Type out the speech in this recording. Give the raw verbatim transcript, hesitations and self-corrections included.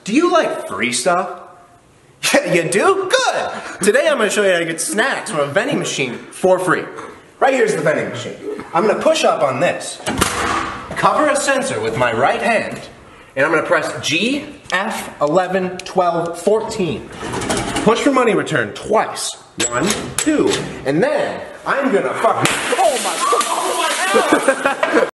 Do you like free stuff? Yeah, you do? Good! Today I'm going to show you how to get snacks from a vending machine for free. Right here's the vending machine. I'm going to push up on this, cover a sensor with my right hand, and I'm going to press G, F, eleven, twelve, fourteen. Push for money return twice. One, two, and then I'm going to fucking... Oh my... Oh my God!